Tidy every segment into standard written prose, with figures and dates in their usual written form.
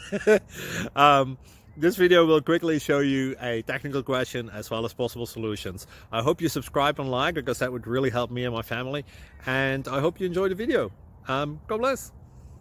This video will quickly show you a technical question as well as possible solutions. I hope you subscribe and like, because that would really help me and my family. And I hope you enjoy the video. God bless.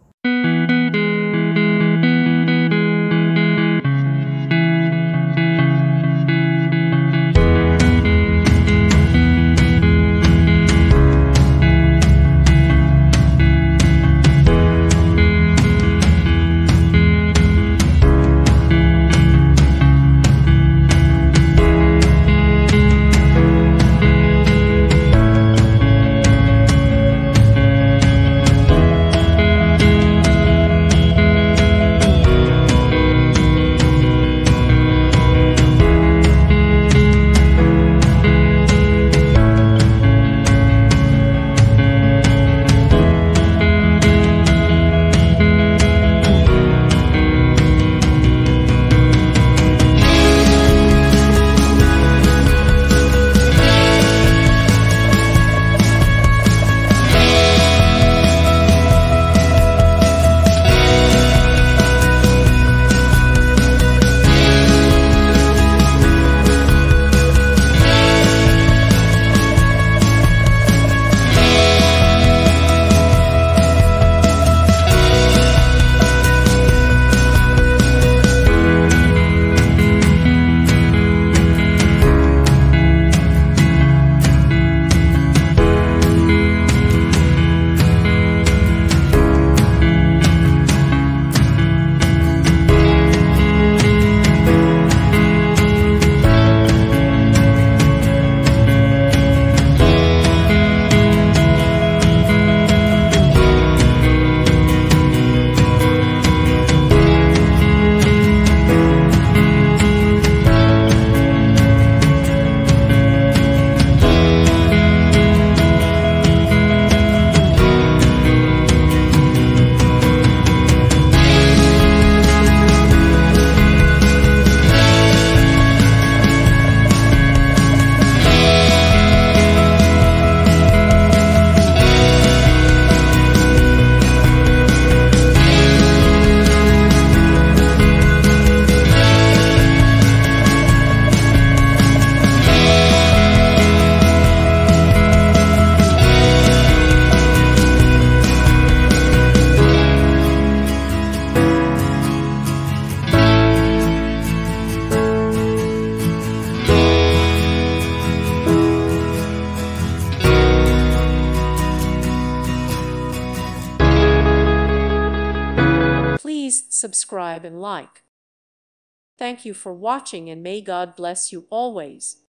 Please subscribe and like. Thank you for watching, and may God bless you always.